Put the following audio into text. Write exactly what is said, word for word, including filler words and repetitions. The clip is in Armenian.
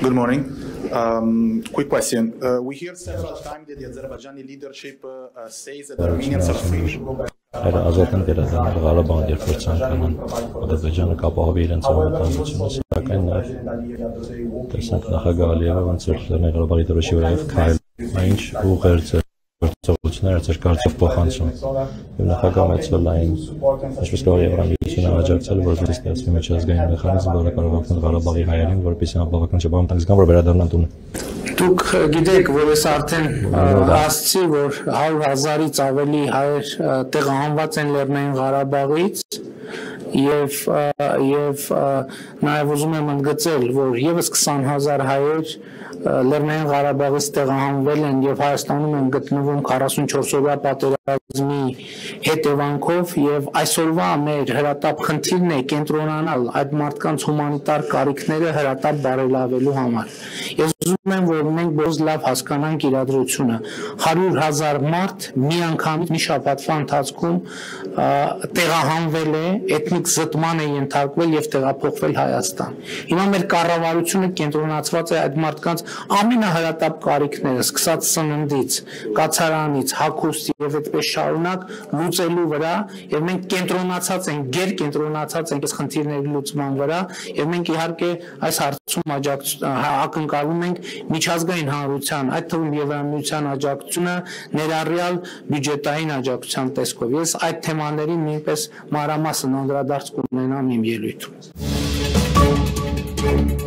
Good morning. Um, quick question. Uh, we hear several times that the Azerbaijani leadership uh, says that Armenians are free to go back. Ազատն վերադառնալ Ղարաբաղ երբ որ ցանկանան Ադրբեջանը կապահովի իրենց անվտանգությունը, սակայն նաև տեսանք նախագահ Ալիևը ոնց որ Լեռնային Ղարաբաղի դրոշի վրայով քայլ ինչ ուղերձ գործողություններ ծեր կարծով փոխանցում եւ նախագահը մեծվել այն ինչպես կարող է Եվրամիությունը աջակցել որպես ստեղծվի միջազգային մեխանիզմ, որը կարող է օգնել Ղարաբաղի հայերին, որպեսզի անբավական չբանտանգ զգան, որ վերադառնան տուն։ Դուք գիտեք, որ ես արդեն ասացի, որ հարյուր հազարից ավելի հայեր տեղահանված են Լեռնային Ղարաբաղից եւ եւ նաեւ ուզում եմ ընդգծել, որ եւս քսան հազար հայեր Լեռնային Ղարաբաղից տեղահանվել են եւ Հայաստանում են գտնվում քառասունչորս օրյա պատերազմի հետևանքով եւ այսօրվա մեր հրատապ խնդիրն է կենտրոնանալ այդ մարդկանց հումանիտար կարիքները հրատապ բարելավելու համար։ Ես ուզում եմ, որ մենք բոլորս լավ հասկանանք իրադրությունը։ հարյուր հազար մարդ միանգամից մի շաբաթվա ընթացքում տեղահանվել է, էթնիկ զտման է ենթարկվել եւ տեղափոխվել Հայաստան։ Հիմա մեր կառավարությունը կենտրոնացված է այդ մարդկանց ամենահրատապ կարիքները, սկսած սննդից, կացարանից, հագուստ եւ այդպես շարունակ լուծելու վրա, եւ մենք կենտրոնացած ենք, գեր կենտրոնացած ենք այս խնդիրների լուծման վրա, եւ մենք իհարկե այս հարցում ակնկալում ենք միջազգային հանրության, այդ թվում Եվրամիության աջակցությունը ներառյալ բյուջետային աջակցության տեսքով։ Ես այդ թեմաներին նույնպես մանրամասն անդրադարձ կունենամ իմ ելույթում։